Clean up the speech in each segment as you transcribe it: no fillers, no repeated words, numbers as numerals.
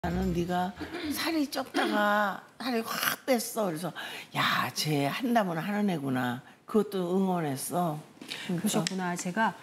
나는 네가 살이 쪘다가 살이 확 뺐어. 그래서 야, 쟤 한다면 하는 애구나. 그것도 응원했어. 그러셨구나. 제가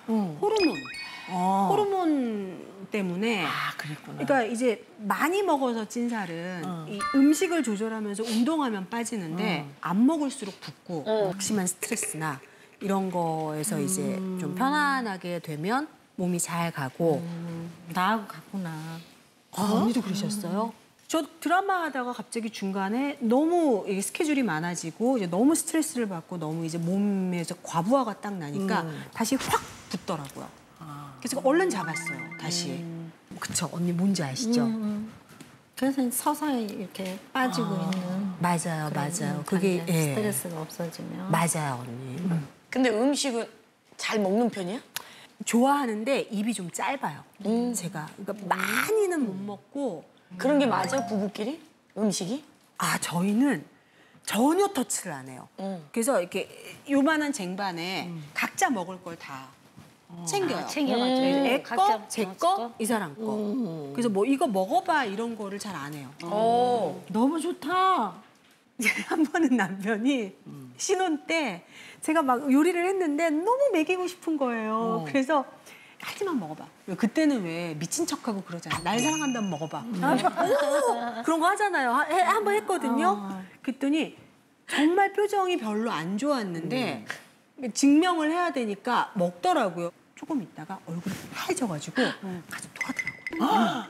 호르몬 때문에. 아, 그랬구나. 그러니까 이제 많이 먹어서 찐 살은 이 음식을 조절하면서 운동하면 빠지는데 안 먹을수록 붓고 극심한 스트레스나 이런 거에서 이제 좀 편안하게 되면 몸이 잘 가고. 나하고 같구나. 언니도 그러셨어요? 저 드라마 하다가 갑자기 중간에 너무 이게 스케줄이 많아지고 이제 너무 스트레스를 받고 너무 이제 몸에서 과부하가 딱 나니까 다시 확 붙더라고요. 그래서 얼른 잡았어요, 다시. 그쵸, 언니 뭔지 아시죠? 그래서 서서히 이렇게 빠지고 있는. 맞아요, 맞아요. 그게 예. 스트레스가 없어지면. 맞아요, 언니. 근데 음식은 잘 먹는 편이야? 좋아하는데 입이 좀 짧아요, 제가. 그러니까 많이는 못 먹고. 그런 게 맞아, 부부끼리? 음식이? 아, 저희는 전혀 터치를 안 해요. 그래서 이렇게 요만한 쟁반에 각자 먹을 걸 다 챙겨요. 챙겨가지고. 애 각자 거, 제 거, 거? 이 사람 거. 그래서 뭐 이거 먹어봐 이런 거를 잘 안 해요. 너무 좋다. 한 번은 남편이 신혼 때 제가 막 요리를 했는데 너무 먹이고 싶은 거예요. 그래서 하지만 먹어봐. 그때는 왜 미친 척하고 그러잖아요. 날 사랑한다면 먹어봐. 그런 거 하잖아요. 한번 했거든요. 그랬더니 정말 표정이 별로 안 좋았는데 증명을 해야 되니까 먹더라고요. 조금 있다가 얼굴이 하얘져가지고 가서 토하더라고요.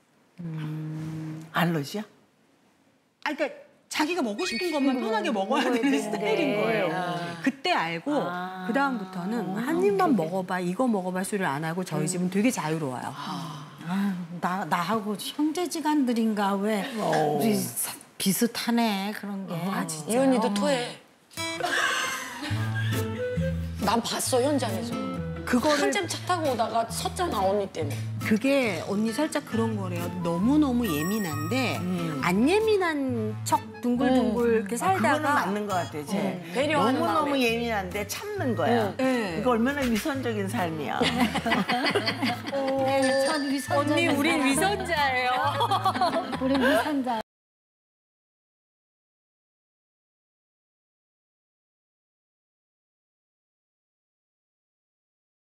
알러지야? 아, 그러니까 자기가 먹고 싶은 것만 편하게 먹어야 되는 스타일인 거예요. 그때 알고 그 다음부터는 한 입만 먹어봐, 이거 먹어봐 소리를 안 하고 저희 집은 되게 자유로워요. 나하고 형제지간들인가 왜 우리 비슷하네 그런 게. 이 언니도 토해. 난 봤어, 현장에서. 그거를 한참 차 타고 오다가 섰잖아, 언니 때문에. 그게 언니 살짝 그런 거래요. 너무너무 예민한데 안 예민한 척 둥글둥글 이렇게 그거는 살다가 맞는 것 같아, 쟤. 배려하는 너무너무 마음에. 예민한데 참는 거야. 네. 이거 얼마나 위선적인 삶이야. 참 위선자. 언니 우리 위선자예요. 우리 위선자.